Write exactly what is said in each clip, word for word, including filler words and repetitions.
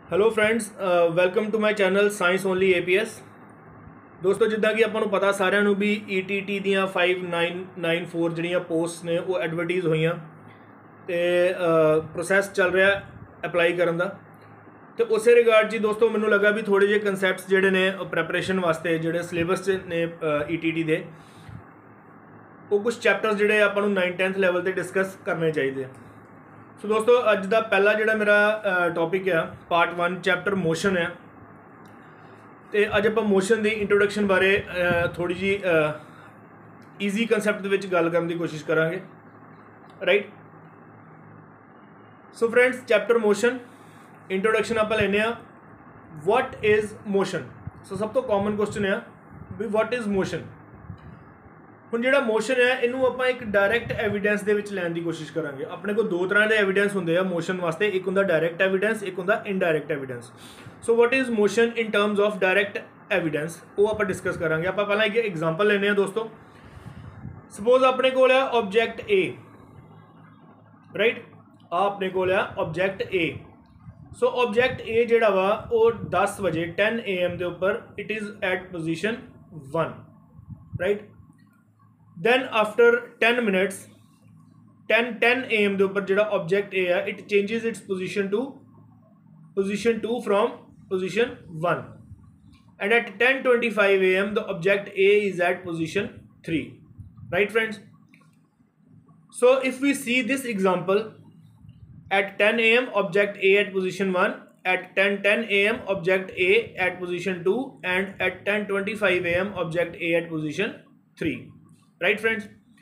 Hello friends, welcome to my channel science only A P S. ਦੋਸਤੋ, ਜਿੱਦਾਂ ਕਿ ਆਪਾਂ ਨੂੰ ਪਤਾ ਸਾਰਿਆਂ ਨੂੰ ਵੀ ਈ ਟੀ ਟੀ ਦੀਆਂ ਫਾਈਵ ਨਾਈਨ ਨਾਈਨ ਫੋਰ ਜਿਹੜੀਆਂ ਪੋਸਟ ਨੇ ਉਹ ਐਡਵਰਟੀਜ਼ ਹੋਈਆਂ ਅਤੇ ਪ੍ਰੋਸੈਸ ਚੱਲ ਰਿਹਾ ਅਪਲਾਈ ਕਰਨ ਦਾ। ਅਤੇ ਉਸੇ ਰਿਗਾਰਡ 'ਚ ਹੀ ਦੋਸਤੋ ਮੈਨੂੰ ਲੱਗਾ ਵੀ ਥੋੜ੍ਹੇ ਜਿਹੇ ਕਨਸੈਪਟਸ ਜਿਹੜੇ ਨੇ ਉਹ ਪ੍ਰੈਪਰੇਸ਼ਨ ਵਾਸਤੇ ਜਿਹੜੇ ਸਿਲੇਬਸ 'ਚ ਨੇ ਈ ਟੀ ਟੀ ਦੇ, ਉਹ ਕੁਛ ਚੈਪਟਰਸ ਜਿਹੜੇ ਆਪਾਂ ਨੂੰ ਨਾਈਨ ਟੈਂਥ ਲੈਵਲ 'ਤੇ ਡਿਸਕਸ ਕਰਨੇ ਚਾਹੀਦੇ ਆ। ਸੋ ਦੋਸਤੋ, ਅੱਜ ਦਾ ਪਹਿਲਾ ਜਿਹੜਾ ਮੇਰਾ ਟੌਪਿਕ ਆ ਪਾਰਟ ਵਨ ਚੈਪਟਰ ਮੋਸ਼ਨ ਆ। ਅਤੇ ਅੱਜ ਆਪਾਂ ਮੋਸ਼ਨ ਦੀ ਇੰਟਰੋਡਕਸ਼ਨ ਬਾਰੇ ਥੋੜ੍ਹੀ ਜਿਹੀ ਈਜ਼ੀ ਕੰਸੈਪਟ ਦੇ ਵਿੱਚ ਗੱਲ ਕਰਨ ਦੀ ਕੋਸ਼ਿਸ਼ ਕਰਾਂਗੇ, right. So friends, chapter motion introduction ਆਪਾਂ ਲੈਂਦੇ ਹਾਂ। ਵਾਟ ਇਜ਼ ਮੋਸ਼ਨ? ਸੋ ਸਭ ਤੋਂ ਕਾਮਨ ਕੁਐਸਚਨ ਆ ਵੀ ਵਾਟ ਇਜ਼ ਮੋਸ਼ਨ। ਹੁਣ ਜਿਹੜਾ ਮੋਸ਼ਨ ਹੈ ਇਹਨੂੰ ਆਪਾਂ ਇੱਕ ਡਾਇਰੈਕਟ ਐਵੀਡੈਂਸ ਦੇ ਵਿੱਚ ਲੈਣ ਦੀ ਕੋਸ਼ਿਸ਼ ਕਰਾਂਗੇ। ਆਪਣੇ ਕੋਲ ਦੋ ਤਰ੍ਹਾਂ ਦੇ ਐਵੀਡੈਂਸ ਹੁੰਦੇ ਆ ਮੋਸ਼ਨ ਵਾਸਤੇ, ਇੱਕ ਹੁੰਦਾ ਡਾਇਰੈਕਟ ਐਵੀਡੈਂਸ, ਇੱਕ ਹੁੰਦਾ indirect evidence. So what is motion in terms of direct evidence, ਉਹ ਆਪਾਂ ਡਿਸਕਸ ਕਰਾਂਗੇ। ਆਪਾਂ ਪਹਿਲਾਂ ਇੱਕ ਐਗਜ਼ਾਮਪਲ ਲੈਂਦੇ ਹਾਂ ਦੋਸਤੋ। ਸਪੋਜ਼ ਆਪਣੇ ਕੋਲ ਆ ਆਬਜੈਕਟ ਏ, ਰਾਈਟ। ਆ ਆਪਣੇ ਕੋਲ ਆ object A. So object A ਜਿਹੜਾ ਵਾ ਉਹ ਦਸ ਵਜੇ ਟੈਨ ਏ ਐਮ ਦੇ ਉੱਪਰ it is at position one, right. then after ten minutes ten ten a m ਦੇ ਉੱਪਰ ਜਿਹੜਾ object A ਹੈ it changes its position to position two from position one, and at ten twenty-five a m the object A is at position three, right friends? So if we see this example, at ten a m object A at position one, at ten ten a m object A at position two, and at ten twenty-five a m object A at position three, right friends.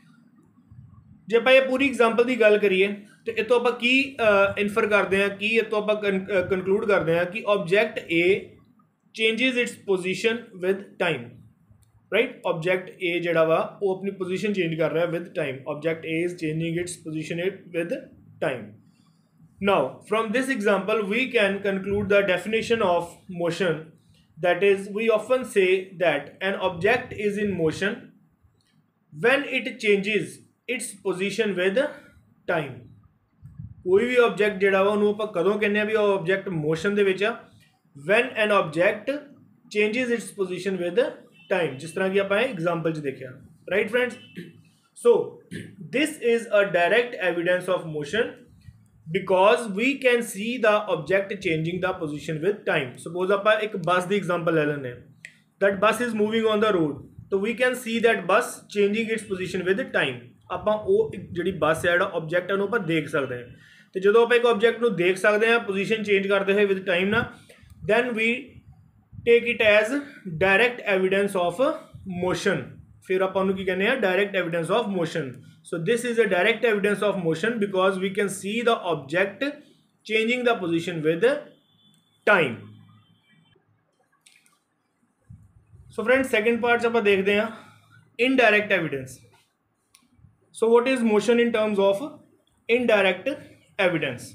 ਜੇ ਆਪਾਂ ਇਹ ਪੂਰੀ example ਦੀ ਗੱਲ ਕਰੀਏ ਤੇ ਇਹ ਤੋਂ ਆਪਾਂ ਕੀ ਇਨਫਰ ਕਰਦੇ ਹਾਂ, ਕੀ ਇਹ ਤੋਂ ਆਪਾਂ ਕਨਕਲੂਡ ਕਰਦੇ ਹਾਂ ਕਿ object A changes its position with time, right. Object A ਜਿਹੜਾ ਵਾ ਉਹ ਆਪਣੀ ਪੋਜੀਸ਼ਨ ਚੇਂਜ ਕਰ ਰਿਹਾ with time. Object A is changing its position with time. Now from this example we can conclude the definition of motion, that is we often say that an object is in motion when it changes its position with time। ਕੋਈ ਵੀ object ਜਿਹੜਾ ਵਾ ਉਹਨੂੰ ਆਪਾਂ ਕਦੋਂ ਕਹਿੰਦੇ ਆ ਵੀ ਉਹ object motion ਦੇ ਵਿੱਚ ਆ? when an object changes its position with time, ਜਿਸ ਤਰ੍ਹਾਂ ਕਿ ਆਪਾਂ ਇਹ ਐਗਜ਼ਾਮਪਲ 'ਚ ਦੇਖਿਆ, right friends. So this is a direct evidence of motion because we can see the object changing the position with time। suppose ਆਪਾਂ ਇੱਕ ਬੱਸ ਦੀ example ਲੈ ਲੈਂਦੇ ਹਾਂ। that bus is moving on the road, so we can see that bus changing its position with time। ਆਪਾਂ ਉਹ ਜਿਹੜੀ ਬੱਸ ਹੈ ਜਿਹੜਾ ਆਬਜੈਕਟ ਹੈ ਉਹਨੂੰ ਆਪਾਂ ਦੇਖ ਸਕਦੇ ਹਾਂ। ਅਤੇ ਜਦੋਂ ਆਪਾਂ ਇੱਕ ਆਬਜੈਕਟ ਨੂੰ ਦੇਖ ਸਕਦੇ ਹਾਂ ਪੋਜੀਸ਼ਨ ਚੇਂਜ ਕਰਦੇ ਹੋਏ ਵਿਦ ਟਾਈਮ ਨਾਲ, then we take it as direct evidence of motion. ਫਿਰ ਆਪਾਂ ਉਹਨੂੰ ਕੀ ਕਹਿੰਦੇ ਹਾਂ? Direct evidence of motion. So this is a direct evidence of motion because we can see the object changing the position with time. So friend, second part 'ਚ ਆਪਾਂ ਦੇਖਦੇ ਹਾਂ indirect evidence. So what is motion in terms of indirect evidence?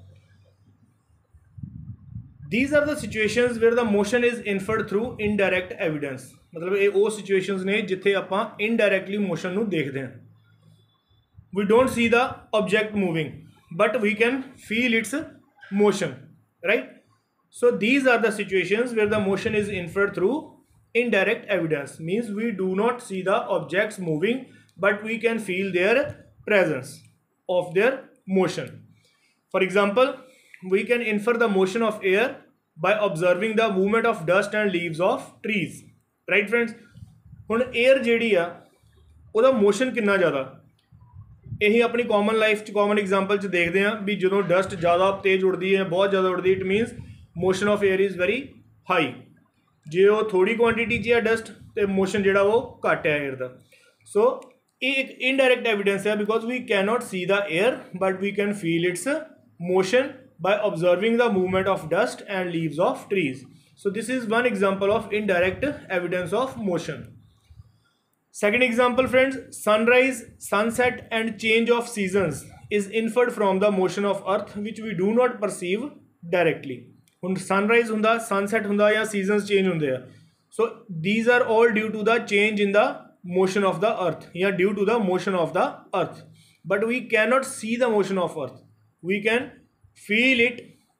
These are the situations where the motion is inferred through indirect evidence। ਮਤਲਬ ਇਹ ਉਹ situations ਨੇ ਜਿੱਥੇ ਆਪਾਂ ਇਨਡਾਇਰੈਕਟਲੀ ਮੋਸ਼ਨ ਨੂੰ ਦੇਖਦੇ ਹਾਂ। We don't see the object moving, but we can feel its motion, right? So these are the situations where the motion is inferred through indirect evidence, means we do not see the objects moving, but we can feel their presence of their motion. For example, we can infer the motion of air by observing the movement of dust and leaves of trees, right friends? ਹੁਣ air ਜਿਹੜੀ ਆ ਉਹਦਾ motion ਕਿੰਨਾ ਜ਼ਿਆਦਾ, ਇਹੀ ਆਪਣੀ common life 'ਚ common example 'ਚ ਦੇਖਦੇ ਹਾਂ ਵੀ ਜਦੋਂ ਡਸਟ ਜ਼ਿਆਦਾ ਤੇਜ਼ ਉੱਡਦੀ ਹੈ, ਬਹੁਤ ਜ਼ਿਆਦਾ ਉੱਡਦੀ, it means motion of air is very high. ਜੇ ਉਹ ਥੋੜ੍ਹੀ ਕੁਆਂਟਿਟੀ 'ਚ ਆ ਡਸਟ ਅਤੇ ਮੋਸ਼ਨ ਜਿਹੜਾ ਉਹ ਘੱਟ ਹੈ ਏਅਰ ਦਾ। ਸੋ ਇਹ ਇੱਕ ਇਨਡਾਇਰੈਕਟ ਐਵੀਡੈਂਸ ਹੈ because we can not see the air but we can feel its motion by observing the movement of dust and leaves of trees. So this is one example of indirect evidence of motion. Second example friends, sunrise, sunset and change of seasons is inferred from the motion of earth which we do not perceive directly. ਹੁਣ sunrise ਹੁੰਦਾ, sunset ਹੁੰਦਾ ਜਾਂ seasons change ਹੁੰਦੇ ਆ। So these are all due to the change in the motion of the earth ਜਾਂ due to the motion of the earth, but we cannot see the motion of earth. We can feel it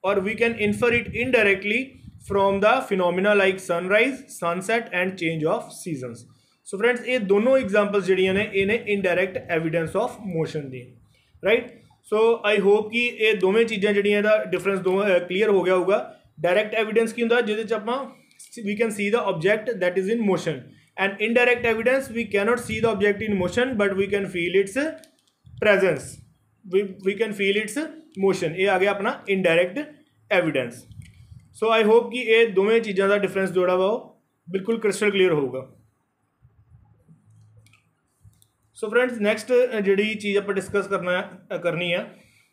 or we can infer it indirectly from the phenomena like sunrise, sunset and change of seasons. So friends, ये दोनों examples ਜਿਹੜੀਆਂ ਨੇ ਇਹ ਨੇ indirect evidence of motion the, right? So I hope कि ਇਹ ਦੋਵੇਂ ਚੀਜ਼ਾਂ ਜਿਹੜੀਆਂ ਦਾ difference ਦੋ clear ਹੋ ਗਿਆ ਹੋਊਗਾ. Direct evidence ਕੀ ਹੁੰਦਾ ਜਿਹਦੇ ਚ ਆਪਾਂ we can see the object that is in motion, and indirect evidence we cannot see the object in motion but we can feel its presence, we we can feel its motion. ये आ गया अपना indirect evidence. So I hope कि ये दोवें चीज़ों का difference जोड़ा वा बिल्कुल क्रिस्टल क्लीयर होगा. So friends, next जी चीज़ आप डिस्कस करना करनी है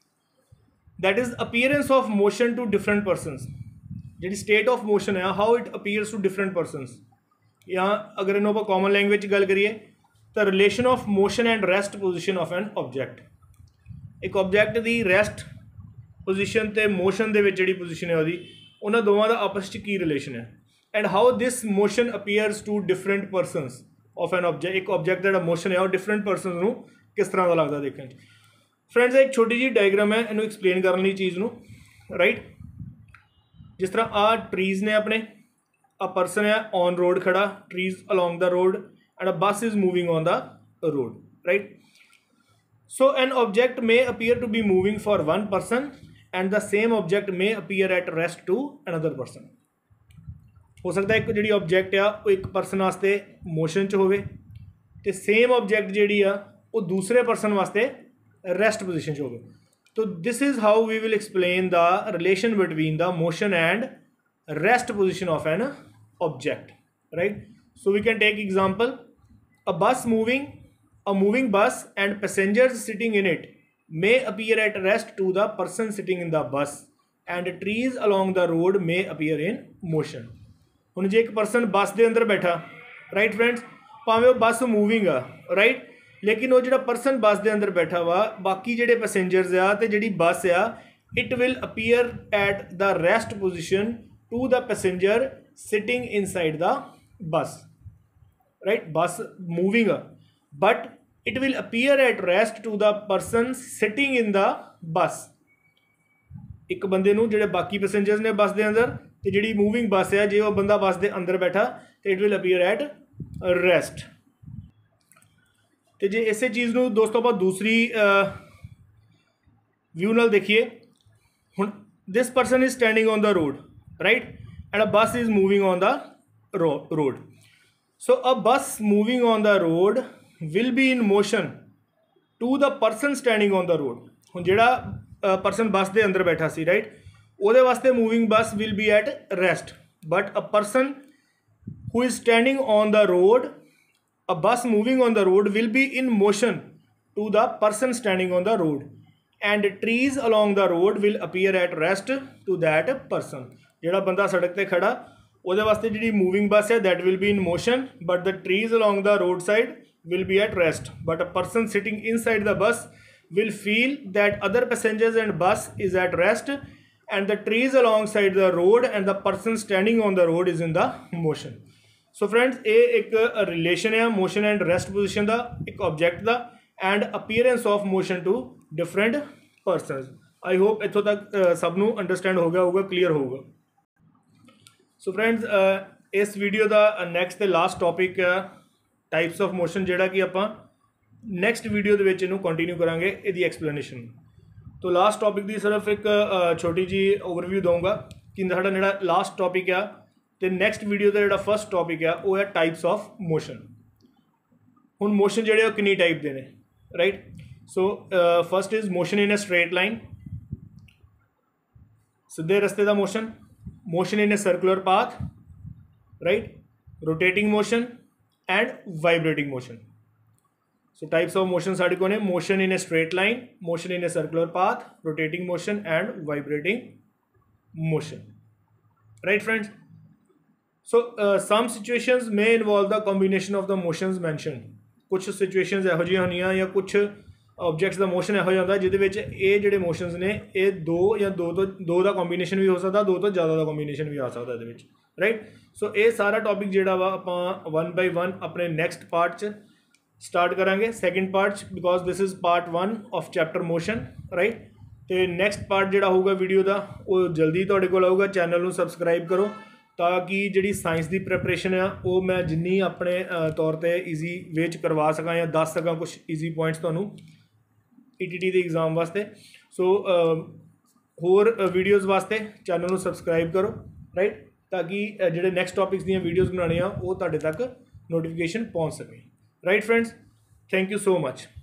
that is appearance of motion to different persons. Ji state of motion है how it appears to different persons. यहाँ अगर इन्हों पर common language गल करिए तो relation of motion and rest position of an object. एक object दी rest position ते motion दे विच जिहड़ी position है उहदी उन्होंने दोवां दा आपस च की रिलेशन है and how this motion appears to different persons of an object. एक ऑब्जेक्ट का मोशन है और डिफरेंट परसन नूं किस तरह का लगता देखने. फ्रेंड्स एक छोटी जी डायग्राम है इनू एक्सप्लेन करने ली चीज़ नूं, राइट. जिस तरह आ ट्रीज़ ने अपने आ परसन है ऑन रोड खड़ा, trees along the road and a bus is moving on the road, right. So an object may appear to be moving for one person and the same object may appear at rest to another person. हो सकता है एक G object आ वो एक person वास्ते motion च होवे ते सेम ऑब्जेक्ट जी आ वो दूसरे परसन वास्ते रेस्ट पोजिशन च होवे. तो this is how we will explain the relation between the motion and rest position of an object, right. So we can take example a bus moving a moving bus and passengers sitting in it may appear at rest to the person sitting in the bus and trees along the road may appear in motion. हुण जे एक person बस दे अंदर बैठा, right friends, भावें वो बस moving आ, right, लेकिन वो जिहड़ा person बस दे अंदर बैठा वा बाकी जिहड़े पैसेंजर्स आ ते जिहड़ी बस आ it will appear at the rest position to the passenger sitting inside the bus, right. Bus moving uh but it will appear at rest to the person sitting in the bus. एक बंदे नूं जिहड़े बाकी passengers ने बस दे अंदर ते जिहड़ी मूविंग बस है जे वो बंदा बस दे अंदर बैठा तो it will appear at rest. तो जे इस चीज़ नूं दोस्तों आप दूसरी व्यू नाल देखिए. हुण this person is standing on the road, right, and a bus is moving on the road. So a bus moving on the road will be in motion to the person standing on the road. हुण जिहड़ा person बस दे अंदर बैठा सी, right, उहदे वास्ते moving bus will be at rest but a person who is standing on the road, a bus moving on the road will be in motion to the person standing on the road and trees along the road will appear at rest to that person. जिहड़ा बंदा सड़क ते खड़ा उहदे वास्ते जिहड़ी moving bus है that will be in motion but the trees along the road side will be at rest, but a person sitting inside the bus will feel that other passengers and bus is at rest and the trees alongside the road and the person standing on the road is in the motion. So friends, ये एक relation है motion and rest position दा, एक object दा and appearance of motion to different persons. I hope इत्थों तक सब नू understand हो गया होगा, clear होगा. So friends, इस वीडियो दा next ते last topic types of motion जिहड़ा कि आपां नैक्सट वीडियो दे विच इहनूं कंटिन्यू करांगे इहदी एक्सप्लेनेशन. तो लास्ट टॉपिक की सिर्फ एक छोटी जी ओवरव्यू दूंगा कि साडा जिहड़ा लास्ट टॉपिक आ तो नैक्सट वीडियो का जिहड़ा फस्ट टॉपिक आ वो है टाइप्स ऑफ मोशन. हुण मोशन जिहड़े वो किन्नी टाइप दे ने, right. So first is motion in a straight line, सीधे रस्ते का motion, motion in a circular path, right, rotating motion and vibrating motion. So types of motion साढ़े को ने motion in a straight line, motion in a circular path, rotating motion and vibrating motion, right friends. So uh, some situations may involve the combination of the motions mentioned. कुछ situations ऐहो जिहियां होंदियां या कुछ objects का motion ऐहो जाता जिहदे विच ये जिहड़े मोशनस ने ये दो या दो तो दो का कॉम्बीनेशन भी हो सकता, दो तो ज़्यादा का कॉम्बीनेशन भी आ सकता इहदे विच, राइट. सो ये सारा टॉपिक जिहड़ा वा आपां वन बाई वन अपने नैक्सट पार्ट च स्टार्ट करांगे, second part, because this is part one of chapter motion, right. तो नैक्सट पार्ट जोड़ा होगा वीडियो का वो जल्दी तुहाडे कोल आऊगा। चैनल नूं सबसक्राइब करो ताकि जिहड़ी साइंस की प्रैपरेशन है वो मैं जिन्नी अपने तौर पर ईजी वे च करवा सकां या दस सकां कुछ ईजी पॉइंट्स तुहानूं ई टी टी के एग्जाम वास्ते। सो होर वीडियोज़ वास्ते चैनल नूं सबसक्राइब करो राइट, ताकि जिहड़े नैक्सट टॉपिक्स दीयां वीडियोज़ बनाने वो तुहाडे तक नोटिफिकेशन पहुँच सके। Right friends, thank you so much.